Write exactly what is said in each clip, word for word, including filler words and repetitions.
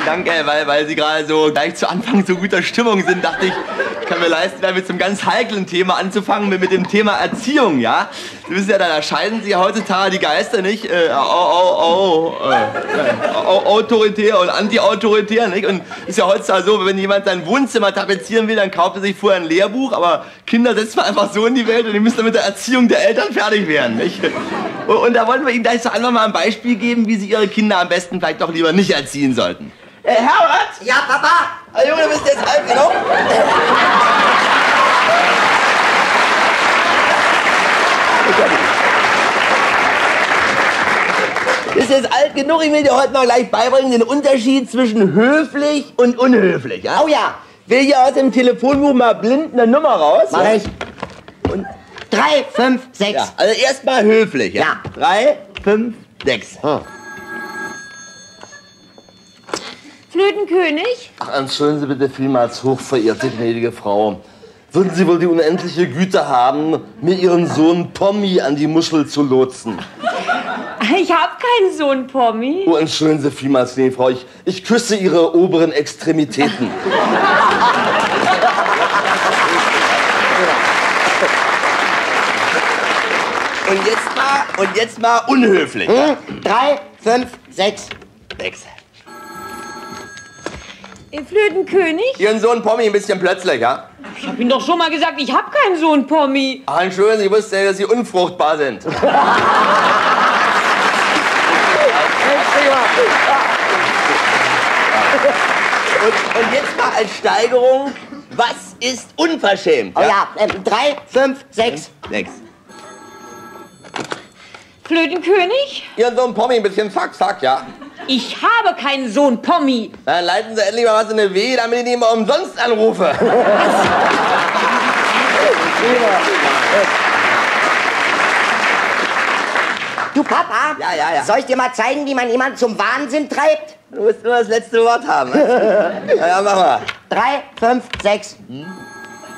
Danke, weil, weil Sie gerade so gleich zu Anfang so guter Stimmung sind, dachte ich, ich kann mir leisten, damit zum ganz heiklen Thema anzufangen, mit, mit dem Thema Erziehung, ja? Sie wissen ja, da unterscheiden sich ja heutzutage die Geister nicht, äh, au, au, au, äh, au, autoritär und anti-autoritär, nicht? Und ist ja heutzutage so, wenn jemand sein Wohnzimmer tapezieren will, dann kauft er sich vorher ein Lehrbuch, aber Kinder setzt man einfach so in die Welt und die müssen dann mit der Erziehung der Eltern fertig werden, nicht? Und, und da wollten wir Ihnen gleich so einfach mal ein Beispiel geben, wie Sie Ihre Kinder am besten vielleicht doch lieber nicht erziehen sollten. Äh, Herbert! Ja, Papa! Ah, Junge, du bist jetzt alt genug. Du bist jetzt alt genug, ich will dir heute mal gleich beibringen, den Unterschied zwischen höflich und unhöflich, ja? Oh ja! Will hier aus dem Telefonbuch mal blind eine Nummer raus? Mach ja? ich. Und drei, fünf, sechs. Ja, also erstmal höflich, ja? Ja. Drei, fünf, sechs. Hm. Flötenkönig? Ach, entschuldigen Sie bitte vielmals, hochverehrte gnädige Frau. Würden Sie wohl die unendliche Güte haben, mir Ihren Sohn Pommi an die Muschel zu lotsen? Ich hab keinen Sohn, Pommi. Oh, entschuldigen Sie vielmals, gnädige Frau, ich, ich küsse Ihre oberen Extremitäten. Und jetzt mal, und jetzt mal unhöflich. Ja? Hm? Drei, fünf, sechs. Sechs. Ihr Flötenkönig? Ihren Sohn Pommi ein bisschen plötzlich, ja? Ich hab Ihnen doch schon mal gesagt, ich hab keinen Sohn, Pommi. Ach, entschuldigen Sie, ich wusste ja, dass Sie unfruchtbar sind. Und, und jetzt mal als Steigerung, was ist unverschämt? oh ja, ähm, drei, fünf, sechs. Sechs. Flötenkönig? Ihren Sohn Pommi ein bisschen fuck, fuck, ja? Ich habe keinen Sohn, Pommi. Dann leiten Sie endlich mal was in eine Weh, damit ich nicht mal umsonst anrufe. Du Papa? Ja, ja, ja. Soll ich dir mal zeigen, wie man jemanden zum Wahnsinn treibt? Du musst nur das letzte Wort haben. Ne? Na ja, mach mal. Drei, fünf, sechs.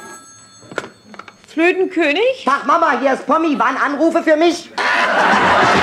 Flötenkönig? Tag Mama, hier ist Pommi. Waren Anrufe für mich?